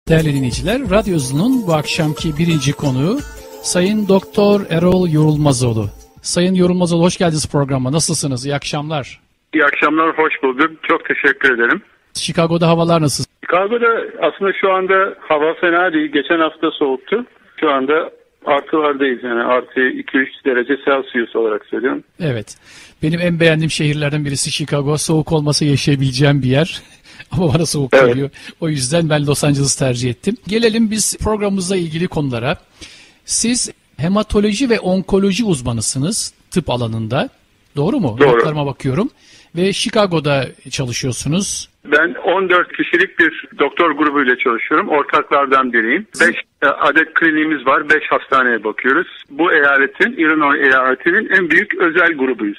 Değerli dinleyiciler, Radyo'nun bu akşamki birinci konuğu Sayın Doktor Erol Yorulmazoğlu. Sayın Yorulmazoğlu, hoş geldiniz programa. Nasılsınız? İyi akşamlar. İyi akşamlar, hoş bulduk. Çok teşekkür ederim. Chicago'da havalar nasıl? Chicago'da aslında şu anda hava fena değil. Geçen hafta soğuktu. Şu anda artılardayız, yani artı 2-3 derece Celsius olarak söylüyorum. Evet. Benim en beğendiğim şehirlerden birisi Chicago. Soğuk olmasa yaşayabileceğim bir yer. Ama bana soğuk geliyor. O yüzden ben Los Angeles tercih ettim. Gelelim biz programımızla ilgili konulara. Siz hematoloji ve onkoloji uzmanısınız tıp alanında. Doğru mu? Doğru. Notlarıma bakıyorum. Ve Chicago'da çalışıyorsunuz. Ben 14 kişilik bir doktor grubuyla çalışıyorum. Ortaklardan biriyim. 5 adet kliniğimiz var. 5 hastaneye bakıyoruz. Bu eyaletin, Illinois eyaletinin en büyük özel grubuyuz.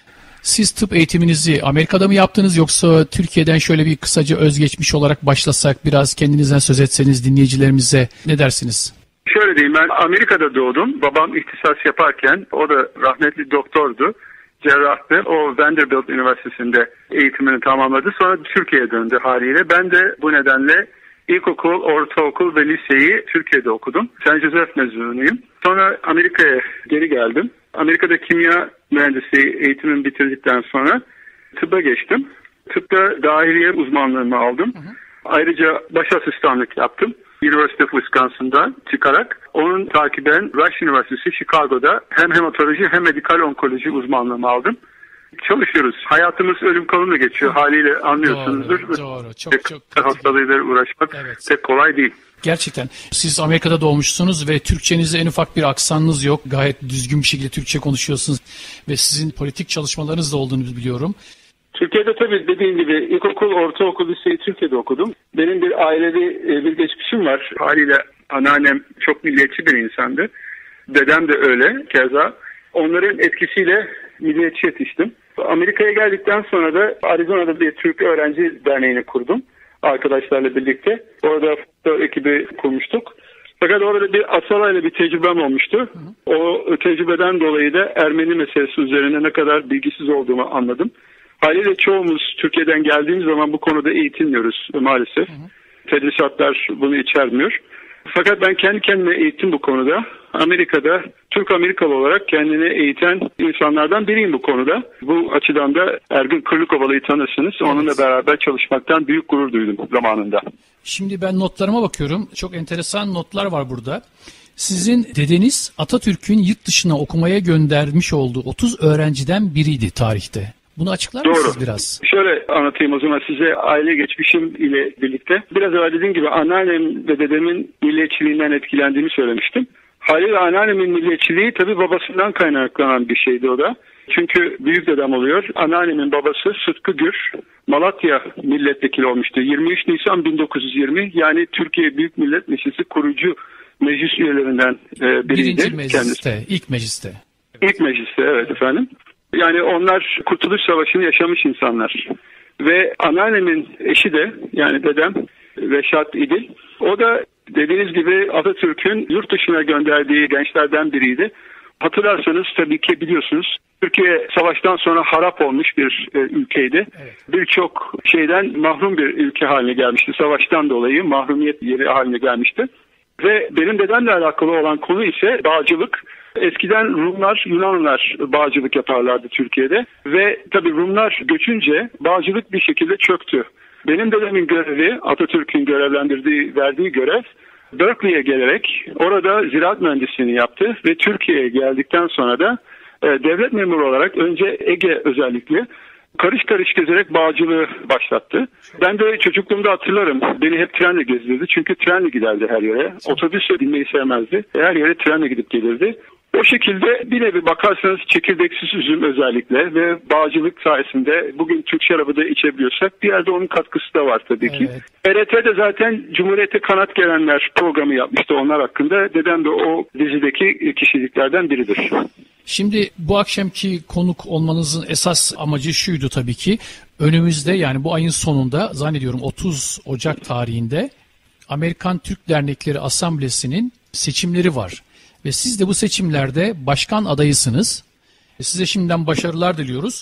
Siz tıp eğitiminizi Amerika'da mı yaptınız, yoksa Türkiye'den şöyle bir kısaca özgeçmiş olarak başlasak, biraz kendinizden söz etseniz dinleyicilerimize, ne dersiniz? Şöyle diyeyim, ben Amerika'da doğdum. Babam ihtisas yaparken, o da rahmetli doktordu. Cerrahtı. O Vanderbilt Üniversitesi'nde eğitimini tamamladı. Sonra Türkiye'ye döndü haliyle. Ben de bu nedenle ilkokul, ortaokul ve liseyi Türkiye'de okudum. St. Joseph mezunuyum. Sonra Amerika'ya geri geldim. Amerika'da kimya mühendisliği eğitimimi bitirdikten sonra tıbba geçtim. Tıpta dahiliye uzmanlığımı aldım. Ayrıca baş asistanlık yaptım. University of Wisconsin'dan çıkarak onun takiben Rush Üniversitesi Chicago'da hem hematoloji hem medikal onkoloji uzmanlığımı aldım. Çalışıyoruz. Hayatımız ölüm kalımla geçiyor. Haliyle anlıyorsunuzdur. Doğru. Çok hastalığıyla uğraşmak pek kolay değil. Gerçekten. Siz Amerika'da doğmuşsunuz ve Türkçenizde en ufak bir aksanınız yok. Gayet düzgün bir şekilde Türkçe konuşuyorsunuz ve sizin politik çalışmalarınız da olduğunu biliyorum. Türkiye'de tabii dediğim gibi ilkokul, ortaokul, liseyi Türkiye'de okudum. Benim bir ailevi bir geçmişim var. Haliyle anneannem çok milliyetçi bir insandı. Dedem de öyle keza. Onların etkisiyle milliyetçi yetiştim. Amerika'ya geldikten sonra da Arizona'da bir Türk Öğrenci Derneği'ni kurdum arkadaşlarla birlikte. Orada foto ekibi kurmuştuk. Fakat orada bir Asalay'la bir tecrübem olmuştu. O tecrübeden dolayı da Ermeni meselesi üzerine ne kadar bilgisiz olduğumu anladım. Haliyle çoğumuz Türkiye'den geldiğimiz zaman bu konuda eğitilmiyoruz maalesef. Tedrisatlar bunu içermiyor. Fakat ben kendi kendime eğittim bu konuda. Amerika'da Türk Amerikalı olarak kendini eğiten insanlardan biriyim bu konuda. Bu açıdan da Ergün Kırlıkovalı'yı tanırsınız. Evet. Onunla beraber çalışmaktan büyük gurur duydum zamanında. Şimdi ben notlarıma bakıyorum. Çok enteresan notlar var burada. Sizin dedeniz Atatürk'ün yurt dışına okumaya göndermiş olduğu 30 öğrenciden biriydi tarihte. Bunu açıklar mısınız biraz? Şöyle anlatayım o zaman size aile geçmişim ile birlikte. Biraz evvel dediğim gibi anneannem ve dedemin milliyetçiliğinden etkilendiğimi söylemiştim. Haliyle anneannemin milliyetçiliği tabii babasından kaynaklanan bir şeydi o da. Çünkü büyük dedem oluyor. Anneannemin babası Sıtkı Gür, Malatya milletvekili olmuştu. 23 Nisan 1920, yani Türkiye Büyük Millet Meclisi kurucu meclis üyelerinden biriydi. Birinci mecliste, kendisi. ilk mecliste. İlk mecliste, evet efendim. Yani onlar Kurtuluş Savaşı'nı yaşamış insanlar. Ve anneannemin eşi de, yani dedem Reşat İdil, o da dediğiniz gibi Atatürk'ün yurt dışına gönderdiği gençlerden biriydi. Hatırlarsanız tabii ki biliyorsunuz, Türkiye savaştan sonra harap olmuş bir ülkeydi. Evet. Birçok şeyden mahrum bir ülke haline gelmişti. Savaştan dolayı mahrumiyet yeri haline gelmişti. Ve benim dedemle alakalı olan konu ise bağcılık. Eskiden Rumlar, Yunanlılar bağcılık yaparlardı Türkiye'de ve tabii Rumlar göçünce bağcılık bir şekilde çöktü. Benim dedemin görevi, Atatürk'ün verdiği görev, Berkeley'e gelerek orada ziraat mühendisliğini yaptı ve Türkiye'ye geldikten sonra da devlet memuru olarak önce Ege özellikle karış karış gezerek bağcılığı başlattı. Ben de çocukluğumda hatırlarım. Beni hep trenle gezdirdi. Çünkü trenle giderdi her yere. Otobüsle binmeyi sevmezdi. Her yere trenle gidip gelirdi. O şekilde bir nevi bakarsanız çekirdeksiz üzüm özellikle ve bağcılık sayesinde bugün Türk şarabı da içebiliyorsak bir yerde onun katkısı da var tabii ki. Evet. TRT'de zaten Cumhuriyet'e Kanat Gelenler programı yapmıştı onlar hakkında. Dedem de o dizideki kişiliklerden biridir. Şimdi bu akşamki konuk olmanızın esas amacı şuydu tabii ki. Önümüzde, yani bu ayın sonunda zannediyorum 30 Ocak tarihinde Amerikan Türk Dernekleri Asamblesi'nin seçimleri var. Ve siz de bu seçimlerde başkan adayısınız. Size şimdiden başarılar diliyoruz.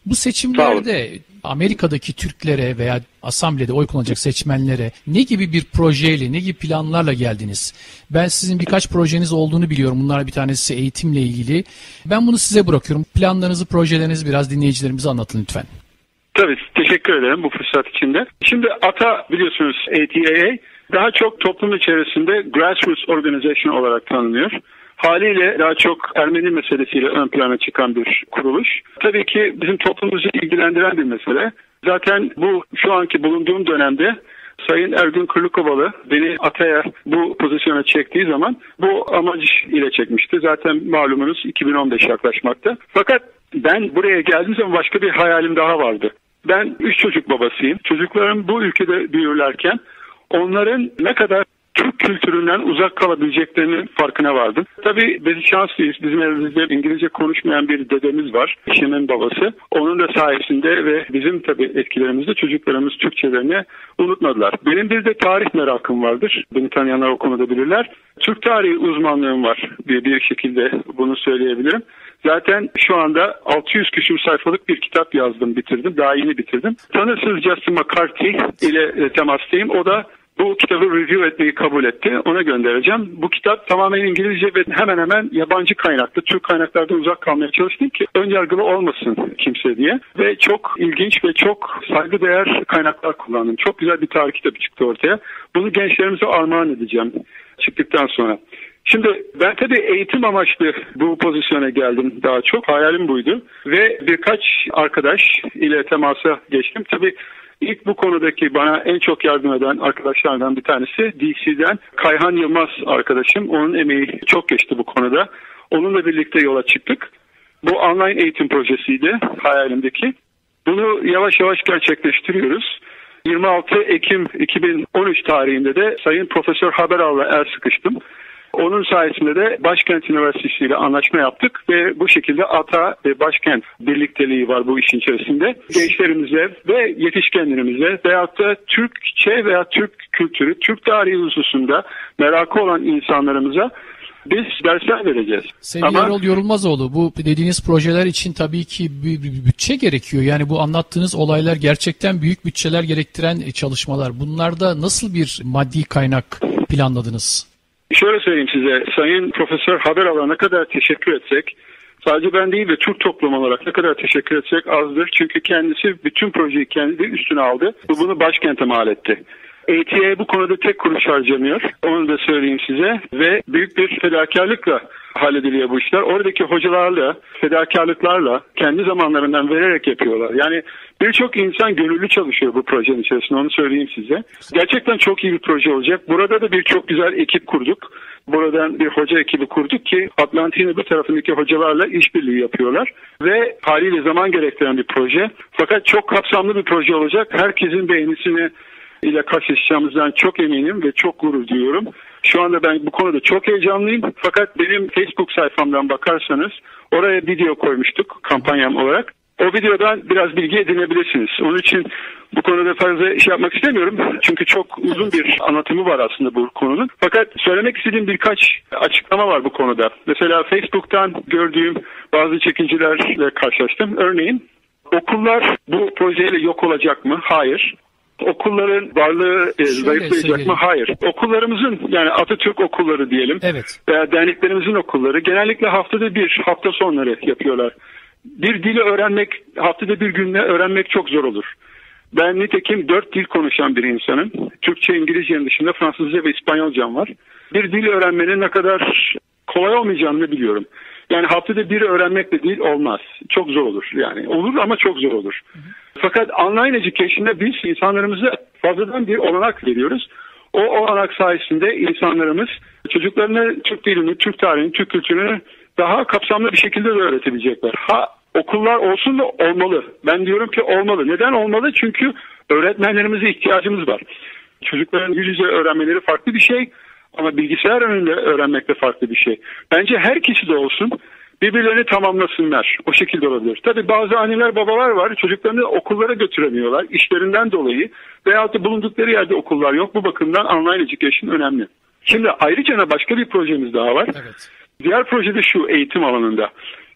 Bu seçimlerde Amerika'daki Türklere veya asamblede oy kullanacak seçmenlere ne gibi bir projeyle, ne gibi planlarla geldiniz? Ben sizin birkaç projeniz olduğunu biliyorum. Bunlar bir tanesi eğitimle ilgili. Ben bunu size bırakıyorum. Planlarınızı, projelerinizi biraz dinleyicilerimize anlatın lütfen. Tabii, teşekkür ederim bu fırsat için de. Şimdi ATA biliyorsunuz, ATAA daha çok toplum içerisinde grassroots organization olarak tanınıyor. Haliyle daha çok Ermeni meselesiyle ön plana çıkan bir kuruluş. Tabii ki bizim toplumumuzu ilgilendiren bir mesele. Zaten bu şu anki bulunduğum dönemde Sayın Ergün Kırlıkovalı beni ATA'ya bu pozisyona çektiği zaman bu amaç ile çekmişti. Zaten malumunuz 2015 yaklaşmakta. Fakat ben buraya geldiğim zaman başka bir hayalim daha vardı. Ben 3 çocuk babasıyım. Çocuklarım bu ülkede büyürlerken onların ne kadar Türk kültüründen uzak kalabileceklerinin farkına vardım. Tabii biz şanslıyız. Bizim evimizde İngilizce konuşmayan bir dedemiz var. Eşimin babası. Onun da sayesinde ve bizim tabii etkilerimizde çocuklarımız Türkçelerini unutmadılar. Benim bir de tarih merakım vardır. Beni tanıyanlar o konuda bilirler. Türk tarihi uzmanlığım var. Bir şekilde bunu söyleyebilirim. Zaten şu anda 600 küsur sayfalık bir kitap yazdım, bitirdim. Daha yeni bitirdim. Tanırsınız Justin McCarthy ile temastayım. O da bu kitabı review etmeyi kabul etti. Ona göndereceğim. Bu kitap tamamen İngilizce ve hemen hemen yabancı kaynaklı. Türk kaynaklardan uzak kalmaya çalıştım ki önyargılı olmasın kimse diye. Ve çok ilginç ve çok saygıdeğer kaynaklar kullandım. Çok güzel bir tarih kitabı çıktı ortaya. Bunu gençlerimize armağan edeceğim çıktıktan sonra. Şimdi ben tabii eğitim amaçlı bu pozisyona geldim daha çok. Hayalim buydu. Ve birkaç arkadaş ile temasa geçtim. Tabii İlk bu konudaki bana en çok yardım eden arkadaşlardan bir tanesi DC'den Kayhan Yılmaz arkadaşım. Onun emeği çok geçti bu konuda. Onunla birlikte yola çıktık. Bu online eğitim projesiydi hayalimdeki. Bunu yavaş yavaş gerçekleştiriyoruz. 26 Ekim 2013 tarihinde de Sayın Profesör Haberal'la el sıkıştım. Onun sayesinde de Başkent Üniversitesi ile anlaşma yaptık ve bu şekilde ATA ve Başkent birlikteliği var bu işin içerisinde. Gençlerimize ve yetişkinlerimize veyahut da Türkçe veya Türk kültürü, Türk tarihi hususunda merakı olan insanlarımıza biz dersler vereceğiz. Sayın Erol Yorulmazoğlu, bu dediğiniz projeler için tabii ki bir bütçe gerekiyor. Yani bu anlattığınız olaylar gerçekten büyük bütçeler gerektiren çalışmalar. Bunlarda nasıl bir maddi kaynak planladınız? Şöyle söyleyeyim size, Sayın Profesör Haberal'a ne kadar teşekkür etsek, sadece ben değil de Türk toplumu olarak ne kadar teşekkür etsek azdır. Çünkü kendisi bütün projeyi kendi üstüne aldı ve bunu başkente mal etti. ATA bu konuda tek kuruş harcamıyor. Onu da söyleyeyim size ve büyük bir fedakarlıkla hallediliyor bu işler. Oradaki hocalarla, fedakarlıklarla kendi zamanlarından vererek yapıyorlar. Yani birçok insan gönüllü çalışıyor bu projenin içerisinde, onu söyleyeyim size. Gerçekten çok iyi bir proje olacak. Burada da birçok güzel ekip kurduk. Buradan bir hoca ekibi kurduk ki Atlantik'in öbür tarafındaki hocalarla işbirliği yapıyorlar. Ve haliyle zaman gerektiren bir proje. Fakat çok kapsamlı bir proje olacak. Herkesin beğenisini ile karşılaşacağımızdan çok eminim ve çok gurur duyuyorum. Şu anda ben bu konuda çok heyecanlıyım. Fakat benim Facebook sayfamdan bakarsanız oraya video koymuştuk kampanyam olarak. O videodan biraz bilgi edinebilirsiniz. Onun için bu konuda fazla iş yapmak istemiyorum. Çünkü çok uzun bir anlatımı var aslında bu konunun. Fakat söylemek istediğim birkaç açıklama var bu konuda. Mesela Facebook'tan gördüğüm bazı çekincelerle karşılaştım. Örneğin okullar bu projeyle yok olacak mı? Hayır. Okulların varlığı zayıflayacak mı? Hayır. Okullarımızın, yani Atatürk okulları diyelim, evet, veya derneklerimizin okulları genellikle haftada bir, hafta sonları yapıyorlar. Bir dili öğrenmek, haftada bir günde öğrenmek çok zor olur. Ben nitekim 4 dil konuşan bir insanım. Türkçe, İngilizce'nin dışında Fransızca ve İspanyolcam var. Bir dil öğrenmenin ne kadar kolay olmayacağını biliyorum. Yani haftada bir öğrenmekle değil, olmaz. Çok zor olur yani. Olur ama çok zor olur. Fakat online education'da biz insanlarımıza fazladan bir olanak veriyoruz. O olanak sayesinde insanlarımız çocuklarına Türk dilini, Türk tarihini, Türk kültürünü daha kapsamlı bir şekilde de öğretebilecekler. Okullar olsun da olmalı. Ben diyorum ki olmalı. Neden olmalı? Çünkü öğretmenlerimize ihtiyacımız var. Çocukların yüz yüze öğrenmeleri farklı bir şey ama bilgisayar önünde öğrenmek de farklı bir şey. Bence her kişi de olsun, birbirlerini tamamlasınlar. O şekilde olabilir. Tabii bazı anneler babalar var, çocuklarını okullara götüremiyorlar işlerinden dolayı veyahut da bulundukları yerde okullar yok. Bu bakımdan online education önemli. Şimdi ayrıca başka bir projemiz daha var. Evet. Diğer projede şu, eğitim alanında.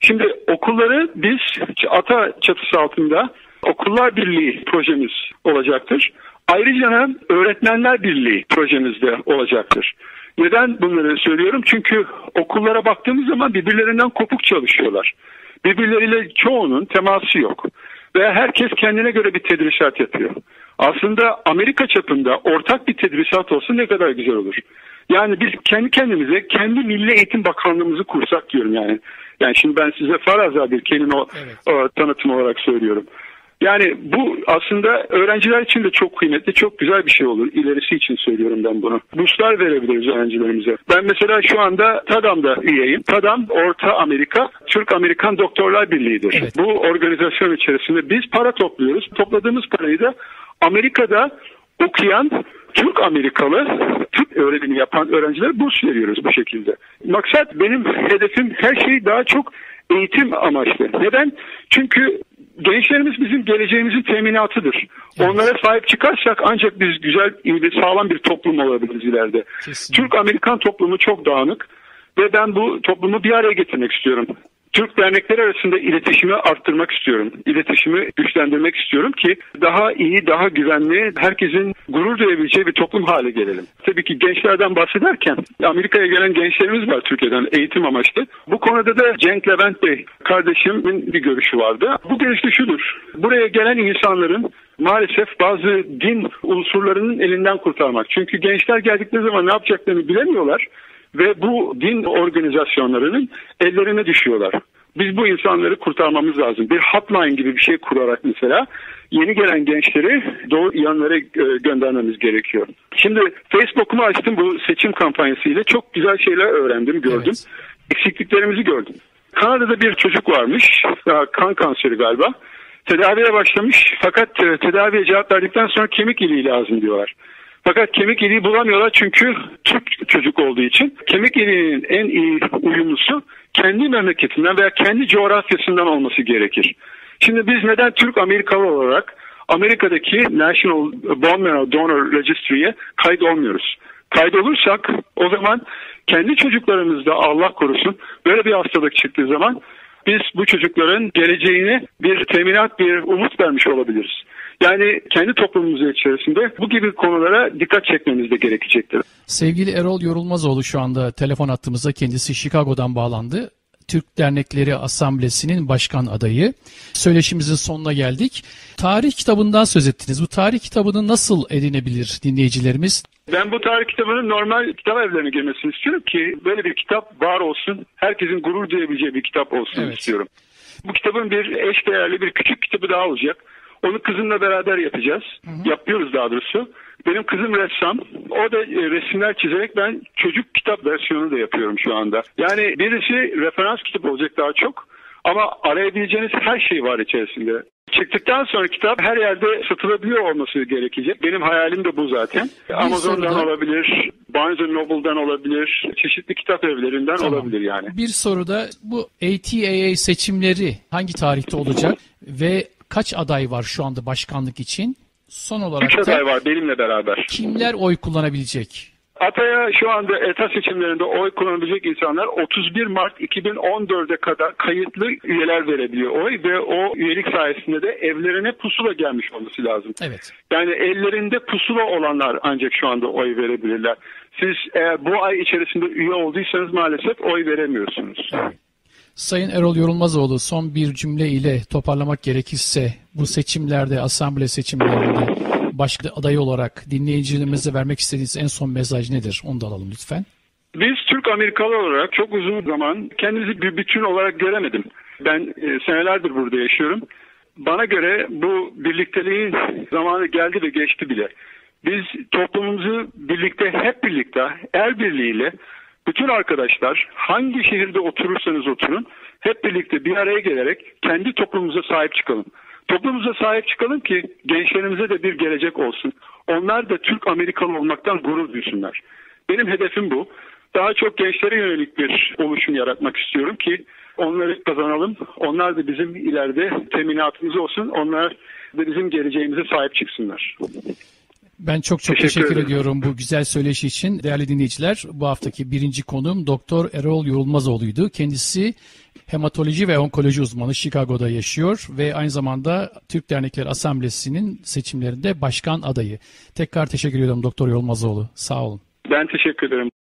Şimdi okulları biz ATA çatısı altında Okullar Birliği projemiz olacaktır. Ayrıca Öğretmenler Birliği projemiz de olacaktır. Neden bunları söylüyorum? Çünkü okullara baktığımız zaman birbirlerinden kopuk çalışıyorlar. Birbirleriyle çoğunun teması yok. Ve herkes kendine göre bir tedrisat yapıyor. Aslında Amerika çapında ortak bir tedrisat olsa ne kadar güzel olur. Yani biz kendi kendimize, kendi Milli Eğitim Bakanlığımızı kursak diyorum yani. Yani şimdi ben size faraza bir kelime tanıtım olarak söylüyorum. Yani bu aslında öğrenciler için de çok kıymetli, çok güzel bir şey olur. İlerisi için söylüyorum ben bunu. Burslar verebiliriz öğrencilerimize. Ben mesela şu anda TADAM'da üyeyim. TADAM, Orta Amerika, Türk-Amerikan Doktorlar Birliği'dir. Evet. Bu organizasyon içerisinde biz para topluyoruz. Topladığımız parayı da Amerika'da okuyan Türk Amerikalı, Türk öğrenimi yapan öğrencilere burs veriyoruz bu şekilde. Maksat benim hedefim her şey daha çok eğitim amaçlı. Neden? Çünkü gençlerimiz bizim geleceğimizin teminatıdır. Evet. Onlara sahip çıkarsak ancak biz güzel, sağlam bir toplum olabiliriz ileride. Kesinlikle. Türk-Amerikan toplumu çok dağınık ve ben bu toplumu bir araya getirmek istiyorum. Türk dernekleri arasında iletişimi arttırmak istiyorum. İletişimi güçlendirmek istiyorum ki daha iyi, daha güvenli, herkesin gurur duyabileceği bir toplum hale gelelim. Tabii ki gençlerden bahsederken Amerika'ya gelen gençlerimiz var Türkiye'den eğitim amaçlı. Bu konuda da Cenk Levent Bey kardeşimin bir görüşü vardı. Bu görüş de şudur. Buraya gelen insanların maalesef bazı din unsurlarının elinden kurtarmak. Çünkü gençler geldikleri zaman ne yapacaklarını bilemiyorlar. Ve bu din organizasyonlarının ellerine düşüyorlar. Biz bu insanları kurtarmamız lazım. Bir hotline gibi bir şey kurarak mesela yeni gelen gençleri doğru yanlara göndermemiz gerekiyor. Şimdi Facebook'umu açtım bu seçim kampanyası ile. Çok güzel şeyler öğrendim, gördüm. Evet. Eksikliklerimizi gördüm. Kanada'da bir çocuk varmış, kan kanseri galiba. Tedaviye başlamış fakat tedaviye cevap verdikten sonra kemik iliği lazım diyorlar. Fakat kemik iliği bulamıyorlar çünkü Türk çocuk olduğu için. Kemik iliğinin en iyi uyumlusu kendi memleketinden veya kendi coğrafyasından olması gerekir. Şimdi biz neden Türk Amerikalı olarak Amerika'daki National Bone Marrow Donor Registry'ye kayıt olmuyoruz? Kaydolursak o zaman kendi çocuklarımızda Allah korusun böyle bir hastalık çıktığı zaman biz bu çocukların geleceğine bir teminat, bir umut vermiş olabiliriz. Yani kendi toplumumuz içerisinde bu gibi konulara dikkat çekmemiz de gerekecektir. Sevgili Erol Yorulmazoğlu şu anda telefon attığımızda, kendisi Chicago'dan bağlandı. Türk Dernekleri Asamblesi'nin başkan adayı. Söyleşimizin sonuna geldik. Tarih kitabından söz ettiniz. Bu tarih kitabını nasıl edinebilir dinleyicilerimiz? Ben bu tarih kitabının normal kitap evlerine girmesini istiyorum ki böyle bir kitap var olsun. Herkesin gurur duyabileceği bir kitap olsun istiyorum. Bu kitabın bir eşdeğerli bir küçük kitabı daha olacak. Onu kızımla beraber yapacağız. Yapıyoruz daha doğrusu. Benim kızım ressam. O da resimler çizerek ben çocuk kitap versiyonu da yapıyorum şu anda. Yani birisi referans kitabı olacak daha çok. Ama arayabileceğiniz her şey var içerisinde. Çıktıktan sonra kitap her yerde satılabiliyor olması gerekecek. Benim hayalim de bu zaten. Amazon'dan olabilir, Barnes & Noble'dan olabilir, çeşitli kitap evlerinden olabilir yani. Bir soru da bu ATAA seçimleri hangi tarihte olacak ve kaç aday var şu anda başkanlık için? Son olarak 3 aday var benimle beraber. Kimler oy kullanabilecek? ATA'ya şu anda ETA seçimlerinde oy kullanabilecek insanlar 31 Mart 2014'e kadar kayıtlı üyeler verebiliyor oy ve o üyelik sayesinde de evlerine pusula gelmiş olması lazım. Evet. Yani ellerinde pusula olanlar ancak şu anda oy verebilirler. Siz eğer bu ay içerisinde üye olduysanız maalesef oy veremiyorsunuz. Evet. Sayın Erol Yorulmazoğlu, son bir cümle ile toparlamak gerekirse bu seçimlerde, asamble seçimlerinde başka adayı olarak dinleyicilerimize vermek istediğiniz en son mesaj nedir? Onu da alalım lütfen. Biz Türk Amerikalı olarak çok uzun zaman kendimizi bir bütün olarak göremedim. Ben senelerdir burada yaşıyorum. Bana göre bu birlikteliğin zamanı geldi ve geçti bile. Biz toplumumuzu birlikte, hep birlikte, el birliğiyle bütün arkadaşlar hangi şehirde oturursanız oturun hep birlikte bir araya gelerek kendi toplumumuza sahip çıkalım. Toplumumuza sahip çıkalım ki gençlerimize de bir gelecek olsun. Onlar da Türk Amerikalı olmaktan gurur duysunlar. Benim hedefim bu. Daha çok gençlere yönelik bir oluşum yaratmak istiyorum ki onları kazanalım. Onlar da bizim ileride teminatımız olsun. Onlar da bizim geleceğimize sahip çıksınlar. Ben çok teşekkür ediyorum bu güzel söyleşi için. Değerli dinleyiciler, bu haftaki birinci konuğum Doktor Erol Yorulmazoğlu'ydu. Kendisi hematoloji ve onkoloji uzmanı, Chicago'da yaşıyor ve aynı zamanda Türk Dernekler Asamblesi'nin seçimlerinde başkan adayı. Tekrar teşekkür ediyorum Doktor Yorulmazoğlu. Sağ olun. Ben teşekkür ederim.